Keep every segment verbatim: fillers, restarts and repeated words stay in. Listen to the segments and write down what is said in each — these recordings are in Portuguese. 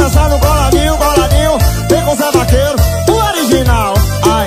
dançar no coladinho, coladinho. Vem com Zé Vaqueiro, o original. Ai.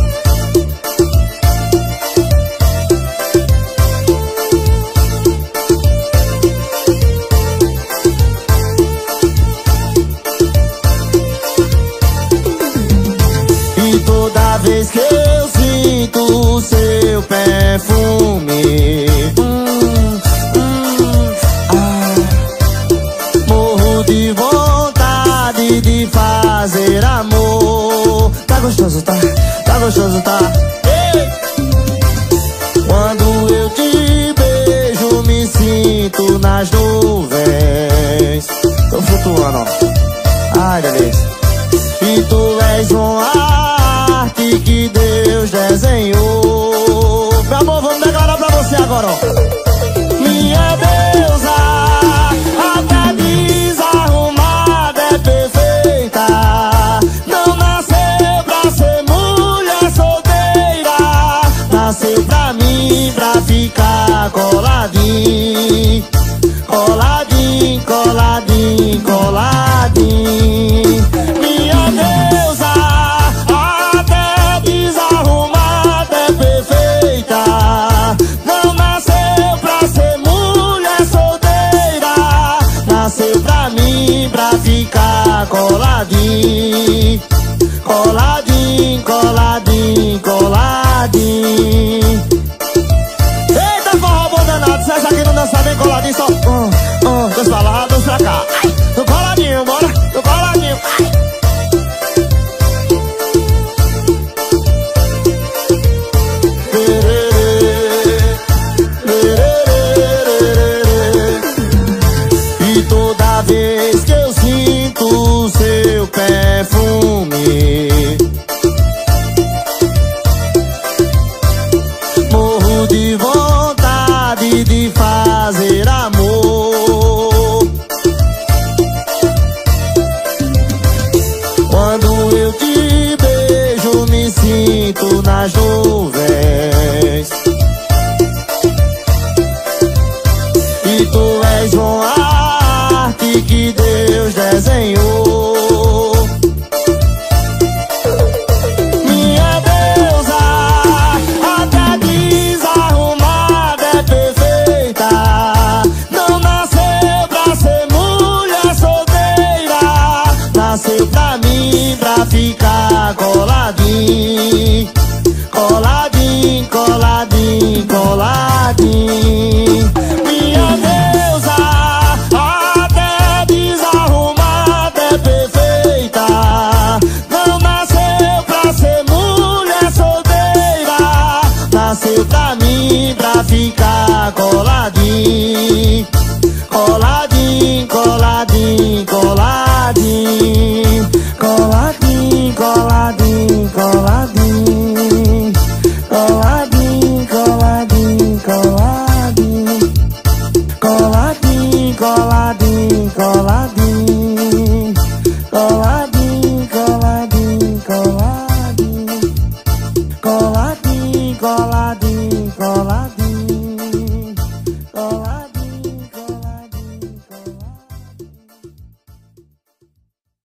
E toda vez que eu sinto o seu perfume, hum, hum, ah, morro de vontade de fazer amor. Tá gostoso, tá? Tá gostoso, tá? Ei! Quando eu te beijo, me sinto nas nuvens. Tô flutuando, ó. Ai, delícia. E tu és uma arte que Deus desenhou. Meu amor, vamos declarar pra você agora, ó. Minha deusa, até desarrumada é perfeita. Não nasceu pra ser mulher solteira. Nasceu pra mim, pra ficar coladinho. Coladinho, coladinho, coladinho. Minha deusa, até desarrumada é perfeita. Não nasceu pra ser mulher solteira. Nasceu pra mim, pra ficar coladinho. Coladinho, coladinho, coladinho. Eita, forró bom danado. Se essa aqui não dança bem coladinho, só um, um, dois pra lá, dois pra cá. No coladinho, bora, no coladinho. E toda vez que eu sinto o seu perfume, morro de vontade de fazer amor. Quando eu te beijo, me sinto nas nuvens. E tu és uma arte que Deus desenhou. Minha deusa, até desarrumada é perfeita. Não nasceu pra ser mulher solteira. Nasceu pra mim, pra ficar coladinho. Coladinho, coladinho, coladinho.